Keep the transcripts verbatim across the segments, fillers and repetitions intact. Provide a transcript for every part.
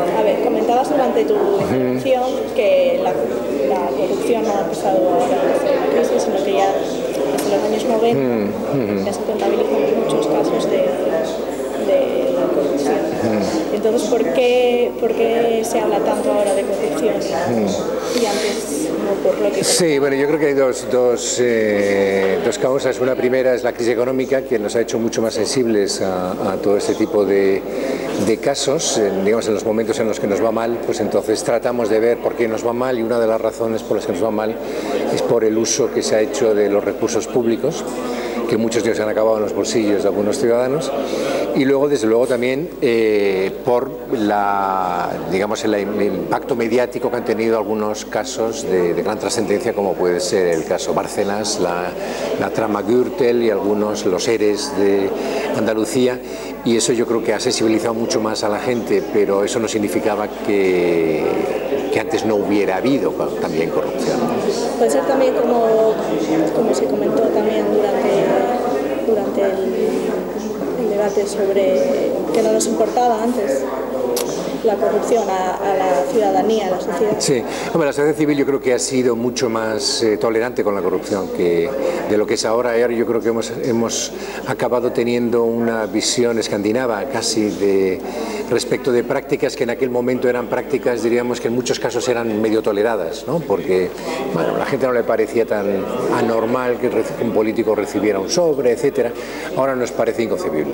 A ver, comentabas durante tu intervención uh-huh. que la, la corrupción no ha pasado ahora desde la crisis, sino que ya desde los años noventa uh-huh. ya se contabilizan muchos casos de, de corrupción. Uh-huh. Entonces, ¿por qué, ¿por qué se habla tanto ahora de corrupción uh-huh. y antes no por lo que... Sí, bueno, yo creo que hay dos, dos, eh, dos causas. Una primera es la crisis económica, que nos ha hecho mucho más sensibles a, a todo este tipo de, de casos. Eh, digamos, en los momentos en los que nos va mal, pues entonces tratamos de ver por qué nos va mal, y una de las razones por las que nos va mal es por el uso que se ha hecho de los recursos públicos, que muchos de ellos han acabado en los bolsillos de algunos ciudadanos, y luego, desde luego, también eh, por la, digamos, el, el impacto mediático que han tenido algunos casos de, de gran trascendencia, como puede ser el caso Bárcenas, la, la trama Gürtel y algunos, los ERES de Andalucía, y eso yo creo que ha sensibilizado mucho más a la gente, pero eso no significaba que, que antes no hubiera habido también corrupción. Puede ser también como, como se comentó también durante, durante el, el debate sobre que no nos importaba antes la corrupción a, a la ciudadanía, a la sociedad. Sí, hombre, la sociedad civil yo creo que ha sido mucho más eh, tolerante con la corrupción que de lo que es ahora. Ahora yo creo que hemos, hemos acabado teniendo una visión escandinava casi de respecto de prácticas que en aquel momento eran prácticas, diríamos que en muchos casos eran medio toleradas, ¿no? Porque bueno, a la gente no le parecía tan anormal que un político recibiera un sobre, etcétera. Ahora nos parece inconcebible.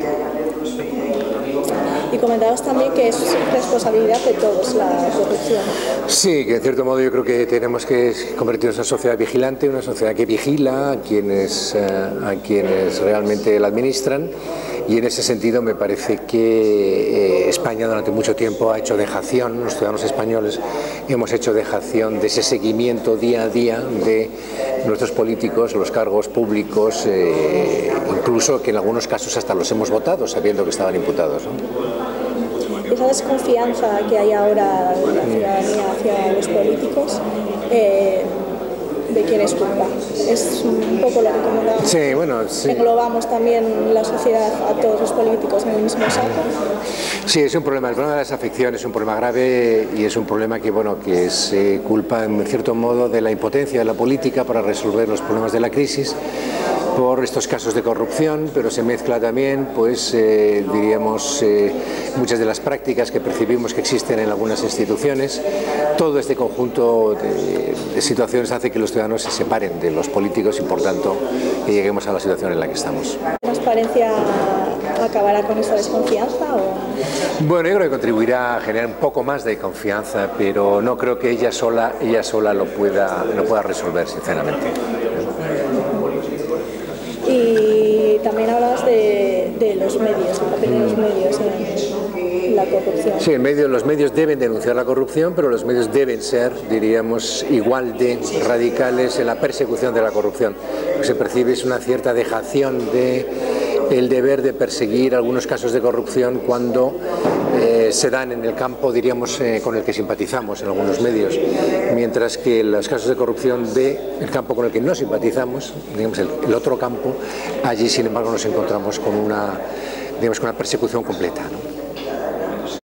Y comentabas también que es responsabilidad de todos la corrupción. Sí, que en cierto modo yo creo que tenemos que convertirnos en una sociedad vigilante, una sociedad que vigila a quienes, uh, a quienes realmente la administran, y en ese sentido me parece que eh, España durante mucho tiempo ha hecho dejación, los ciudadanos españoles hemos hecho dejación de ese seguimiento día a día de nuestros políticos, los cargos públicos, eh, incluso que en algunos casos hasta los hemos votado sabiendo que estaban imputados, ¿no? Esa desconfianza que hay ahora de la ciudadanía hacia los políticos, eh, ¿de quién es culpa? Es un poco lo que comentábamos. Sí, bueno, sí. Englobamos también la sociedad a todos los políticos en el mismo saco. Sí, es un problema. El problema de la desafección es un problema grave, y es un problema que, bueno, que es eh, culpa en cierto modo de la impotencia de la política para resolver los problemas de la crisis, por estos casos de corrupción, pero se mezcla también, pues, eh, diríamos, eh, muchas de las prácticas que percibimos que existen en algunas instituciones. Todo este conjunto de, de situaciones hace que los ciudadanos se separen de los políticos y, por tanto, que lleguemos a la situación en la que estamos. ¿La transparencia acabará con esa desconfianza? O... Bueno, yo creo que contribuirá a generar un poco más de confianza, pero no creo que ella sola, ella sola lo pueda, lo pueda resolver, sinceramente. Y también hablas de, de los medios, el papel de los medios en la corrupción. Sí, el medio, los medios deben denunciar la corrupción, pero los medios deben ser, diríamos, igual de radicales en la persecución de la corrupción. Lo que se percibe es una cierta dejación de el deber de perseguir algunos casos de corrupción cuando eh, se dan en el campo, diríamos, eh, con el que simpatizamos en algunos medios, mientras que los casos de corrupción del campo con el que no simpatizamos, digamos el, el otro campo, allí sin embargo nos encontramos con una, digamos, con una persecución completa, ¿no?